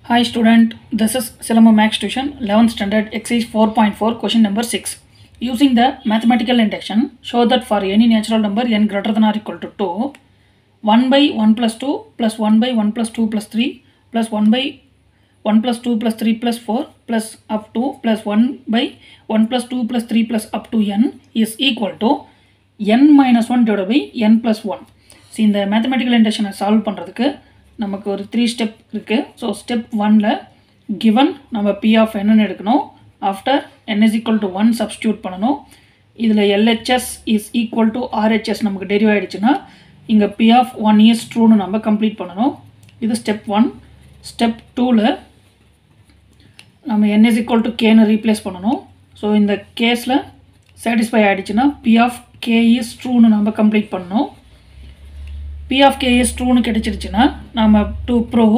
Hi student, this is Silamba Max Tuition 11th standard exercise 4.4 question number 6. Using the mathematical induction, show that for any natural number n greater than or equal to 2, 1 by 1 plus 2 plus 1 by 1 plus 2 plus 3 plus 1 by 1 plus 2 plus 3 plus 4 plus up to plus 1 by 1 plus 2 plus 3 plus up to n is equal to n minus 1 divided by n plus 1. See, இந்த mathematical induction solve பண்ணுறதுக்கு நமக்கு ஒரு 3 step இருக்குது. So step 1ல given நம்ம p of n எடுக்கணும். After n is equal to 1 substitute பண்ணணும். இதில் LHS is equal to RHS நமக்கு டெரிவ் ஆகிடுச்சுன்னா இங்கே p of 1 is ட்ரூன்னு நம்ம கம்ப்ளீட் பண்ணணும். இது ஸ்டெப் 1. ஸ்டெப் 2ல நம்ம n is equal to kன்னு ரீப்ளேஸ் பண்ணணும். ஸோ இந்த கேஸில் சாட்டிஸ்ஃபை ஆகிடுச்சுன்னா p of k is ட்ரூன்னு நம்ம கம்ப்ளீட் பண்ணணும். p of k is true னு கிடைச்சிருச்சுன்னா நாம to prove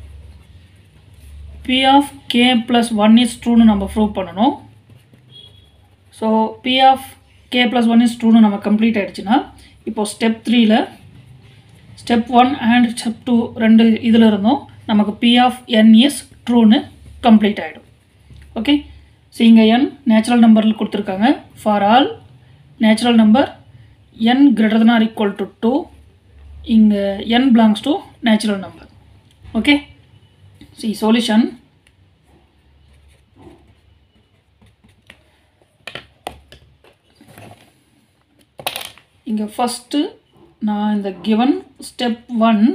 p of k plus 1 is true னு நம்ம prove பண்ணணும். So p of k plus 1 is true னு நம்ம கம்ப்ளீட் ஆகிடுச்சுன்னா இப்போ ஸ்டெப் 3ல ஸ்டெப் 1 அண்ட் ஸ்டெப் 2 ரெண்டு இதில் இருந்தும் நமக்கு p of n is true னு கம்ப்ளீட் ஆகிடும். ஓகே, ஸோ இங்கே n நேச்சுரல் நம்பரில் கொடுத்துருக்காங்க. For all natural number n greater than or equal to 2 இங்கே n belongs to natural number. Okay, see solution. இங்கே ஃபஸ்ட்டு நான் இந்த given step 1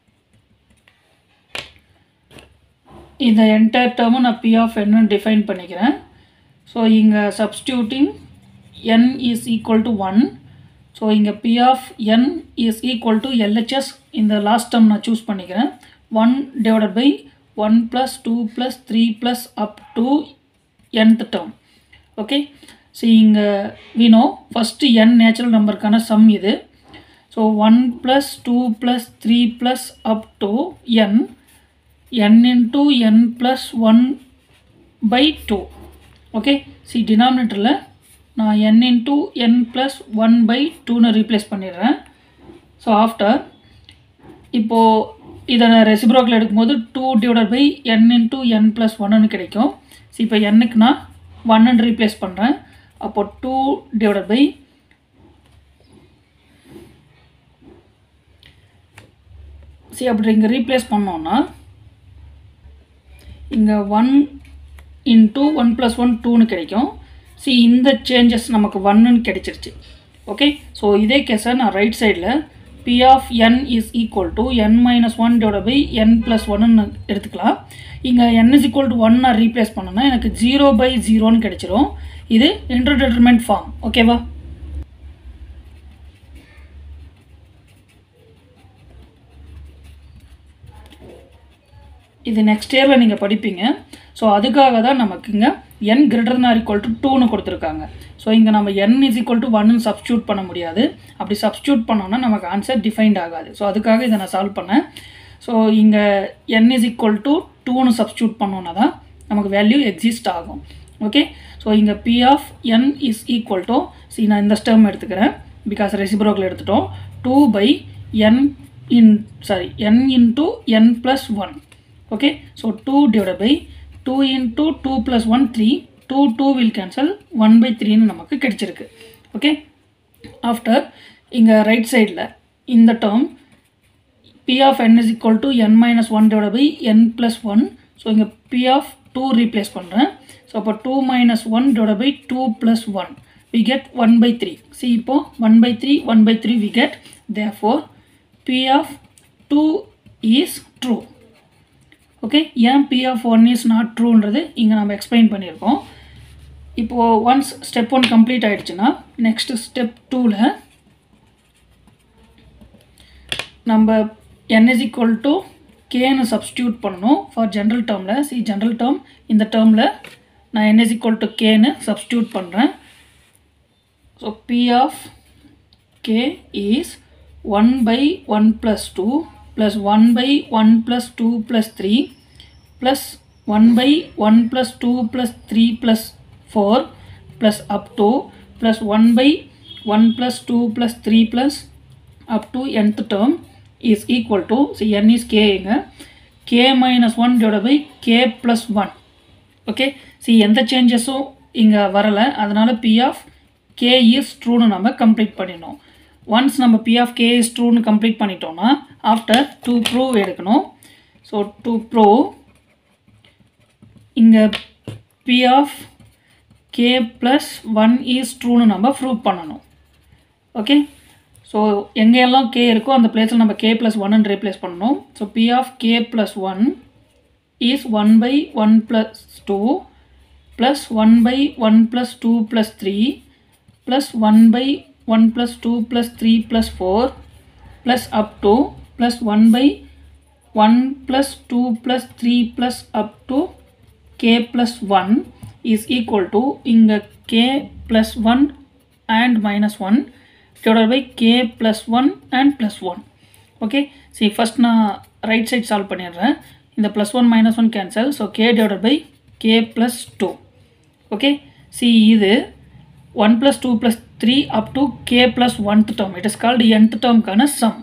இந்த என்டையர் டேர்மும் நான் p of n டிஃபைன் பண்ணிக்கிறேன். ஸோ இங்கே substituting n is equal to 1. So இங்கே p of n is equal to LHS இந்த லாஸ்ட் டேர்ம் நான் சூஸ் பண்ணிக்கிறேன். 1 divided by 1 plus 2 plus 3 plus up to nth term. Okay, so இங்கே we know first n natural நம்பருக்கான sum இது. So 1 plus 2 plus 3 plus up to n into n plus 1 by 2. Okay, see டினாமினேட்டரில் நான் n into n plus 1 by 2னு replace பண்ணிடுறேன். So after இப்போது இதை நான் ரெசிப்ரோக்கில் எடுக்கும்போது 2 divided by n into n plus 1னு கிடைக்கும். ஸோ இப்போ n-க்கு நான் 1ன்னு ரீப்ளேஸ் பண்ணுறேன். அப்போது 2 divided by அப்படி இங்கே ரீப்ளேஸ் பண்ணோன்னா இங்கே 1 into 1 plus 1 2னு கிடைக்கும். சி இந்த சேஞ்சஸ் நமக்கு 1ன்னு கிடைச்சிருச்சு. ஓகே, ஸோ இதே கேஸை நான் ரைட் சைடில் p of n is equal to n minus 1 divided by n plus 1ன்னு எடுத்துக்கலாம். இங்கே n is equal to 1 நான் ரீப்ளேஸ் பண்ணோன்னா எனக்கு 0 by 0ன்னு கிடைச்சிரும். இது இன்டர்டிட்டர்மினன்ட் ஃபார்ம். ஓகேவா? இது நெக்ஸ்ட் இயரில் நீங்கள் படிப்பீங்க. ஸோ அதுக்காக தான் நமக்கு இங்கே n greater than or equal to 2ன்னு கொடுத்துருக்காங்க. ஸோ இங்கே நம்ம n is equal to 1ன்னு சப்ஸ்டியூட் பண்ண முடியாது. அப்படி சப்ஸ்டியூட் பண்ணோன்னா நமக்கு ஆன்சர் டிஃபைன்ட் ஆகாது. ஸோ அதுக்காக இதை நான் சால்வ் பண்ணேன். ஸோ இங்கே n is equal to 2ன்னு சப்ஸ்டியூட் பண்ணோன்னா தான் நமக்கு வேல்யூ எக்ஸிஸ்ட் ஆகும். ஓகே, ஸோ இங்கே p of n is equal to நான் இந்த டேர்ம் எடுத்துக்கிறேன் பிகாஸ் ரெசிப்ரோக்கில் எடுத்துட்டோம். 2 by n into n plus 1. Okay, so 2 divided by 2 into 2 plus 1 3. 2 will cancel 1 by 3ன்னு நமக்கு கிடைச்சிருக்கு. ஓகே, ஆஃப்டர் இங்கே ரைட் சைடில் இந்த term p of n is equal to n minus 1 divided by n plus 1. So இங்கே p of 2 replace பண்ணுறேன். So அப்போ 2 minus 1 divided by 2 plus 1 we get 1 by 3. See இப்போ 1 by 3 we get. therefore p of 2 is true. Okay, ஏன் p of 1 is not ட்ரூன்றது இங்கே நம்ம explain பண்ணியிருக்கோம். இப்போது ஒன்ஸ் ஸ்டெப் 1 கம்ப்ளீட் ஆகிடுச்சுன்னா நெக்ஸ்ட் ஸ்டெப் 2ல நம்ம n is equal to kன்னு சப்ஸ்டியூட் பண்ணணும் ஃபார் ஜென்ரல் டேர்மில். சி ஜென்ரல் டேர்ம் இந்த டேர்மில் நான் n is equal to kன்னு சப்ஸ்டியூட் பண்ணுறேன். So p of k is 1 by 1 plus 2 plus 1 by 1 plus 2 plus 3 plus 1 by 1 plus 2 plus 3 plus 4 plus up to plus 1 by 1 plus 2 plus 3 plus up to nth term is equal to, see n is k, k minus 1 divided by k plus 1. Okay, see எந்த சேஞ்சஸும் இங்கே வரலை, அதனால் p of k is ட்ரூன்னு நம்ம complete பண்ணிடணும். Once நம்ம p of k is ட்ரூன்னு complete பண்ணிட்டோம்னா ஆஃப்டர் to prove எடுக்கணும். ஸோ to prove இங்கே p of k plus 1 is ட்ரூன்னு நம்ம ப்ரூவ் பண்ணணும். ஓகே, ஸோ எங்கெல்லாம் k இருக்கோ அந்த பிளேஸில் நம்ம k plus 1 ரீப்ளேஸ் பண்ணணும். So p of k plus 1 is 1 by 1 plus 2 plus 1 by 1 plus 2 plus 3 plus 1 by 1 plus 2 plus 3 plus 4 plus up to plus 1 by 1 plus 2 plus 3 plus up to k plus 1 is equal to inga k plus 1 and minus 1 divided by k plus 1 and plus 1. Okay, see first na right side solve பண்ணிடுறேன். இந்த plus 1 minus 1 cancel, so k divided by k plus 2. Okay, see இது 1 plus 2 plus 3 up to k plus 1th term, it is called nth term கான sum.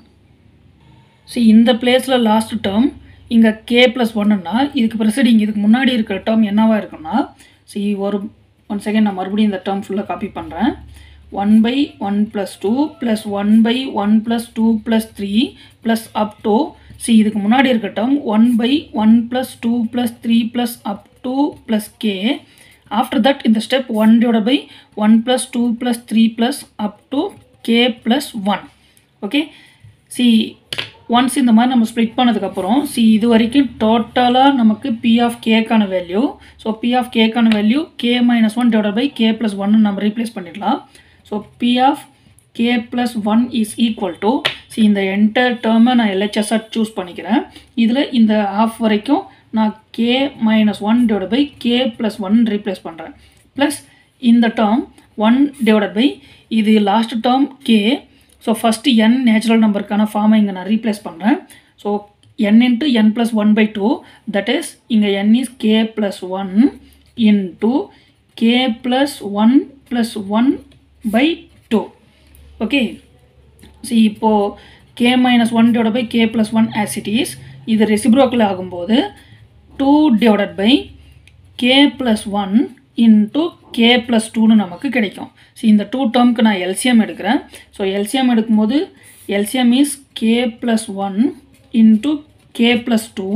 see இந்த பிளேஸில் last term இங்கே k plus 1ன்னா இதுக்கு preceding இதுக்கு முன்னாடி இருக்கிற டேர்ம் என்னவா இருக்குன்னா, see ஒரு 1 செகண்ட் நான் மறுபடியும் இந்த டேர்ம் ஃபுல்லாக காப்பி பண்ணுறேன். 1 by 1 plus 2 plus 1 by 1 plus 2 plus 3 plus up to, see இதுக்கு முன்னாடி இருக்க term 1 by 1 plus 2 plus 3 plus up to plus k. After that in the step 1 divided by 1 plus 2 plus 3 plus up to k plus 1. Okay, see once இந்த மாதிரி நம்ம split பண்ணதுக்கப்புறம் see இது வரைக்கும் டோட்டலாக நமக்கு p of k கான value. So p of k கான value k minus 1 divided by k plus 1 நம்ம ரீப்ளேஸ் பண்ணிடலாம். So p of k plus 1 is equal to, see இந்த என்டையர் டேர்மை நான் LHS-ஆக சூஸ் பண்ணிக்கிறேன். இதில் இந்த ஆஃப் வரைக்கும் நான் k minus 1 divided by k plus 1 replace பண்ணுறேன். ப்ளஸ் இந்த டேர்ம் 1 divided by இது last term k. So first n natural நம்பருக்கான ஃபார்மை இங்கே நான் ரீப்ளேஸ் பண்ணுறேன். So n into n plus 1 by 2, that is இங்கே n is k plus 1 into k plus 1 plus 1 by 2. Okay, see இப்போது k minus 1 divided by k plus 1 as it is, இது reciprocal ஆகும்போது 2 divided by k plus 1 into k plus 2ன்னு நமக்கு கிடைக்கும். So இந்த 2 டேர்முக்கு நான் LCM எடுக்கிறேன். So LCM எடுக்கும்போது LCM is k plus 1 into k plus 2.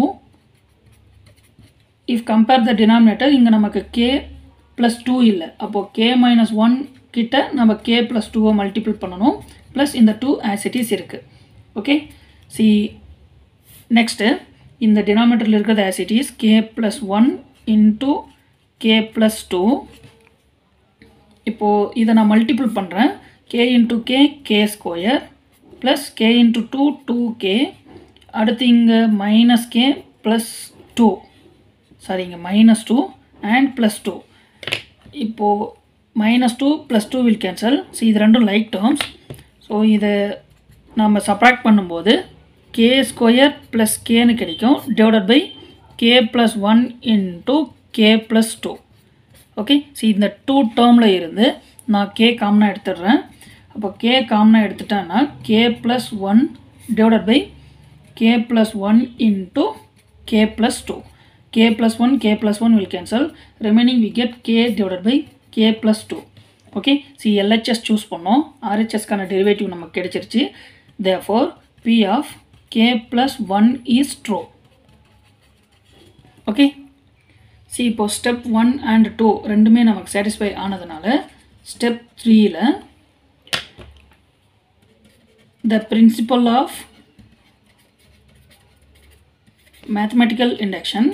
if compare the denominator, இங்கே நமக்கு k plus 2 இல்லை, அப்போது k minus 1 கிட்ட நம்ம k plus 2 மல்டிபிள் பண்ணணும். ப்ளஸ் இந்த 2 as it is இருக்குது. ஓகே, see நெக்ஸ்ட்டு இந்த டினாமினேட்டரில் இருக்கிறது as it is k plus 1 into k plus 2. இப்போது இதை நான் மல்டிபிள் பண்ணுறேன். k into k k square plus k into 2 2k, அடுத்து இங்கே மைனஸ் k ப்ளஸ் 2, சாரி இங்கே மைனஸ் 2 அண்ட் ப்ளஸ் 2. இப்போது minus 2 plus 2 will cancel. So இது ரெண்டும் லைக் டேர்ம்ஸ். ஸோ இதை நம்ம சப்ராக்ட் பண்ணும்போது k ஸ்கொயர் ப்ளஸ் கேன்னு கிடைக்கும் divided by k plus 1 into k plus 2. Okay, so இந்த 2 டேர்மில் இருந்து நான் k காமனாக எடுத்துடுறேன். அப்போ k காமனாக எடுத்துட்டேன்னா k plus 1 divided by k plus 1 into k plus 2. k plus 1 k plus 1 will cancel, remaining we get k divided by k plus 2. Okay, see LHS choose பண்ணோம், RHSக்கான டெரிவேட்டிவ் நமக்கு கிடைச்சிருச்சு. therefore p of k plus 1 is true. Okay, see இப்போ step 1 and 2 ரெண்டுமே நமக்கு satisfy ஆனதுனால step 3ல் the principle of mathematical induction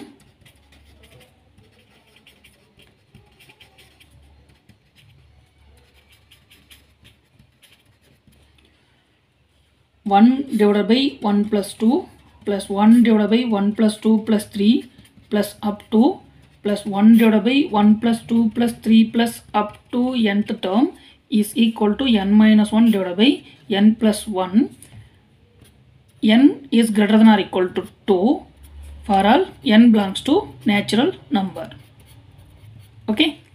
one divided by 1 plus 2 plus 1 divided by 1 plus 2 plus 3 plus up to plus 1 divided by 1 plus 2 plus 3 plus up to nth term is equal to n minus 1 divided by n plus 1. n is greater than or equal to 2 for all n belongs to natural number. Okay.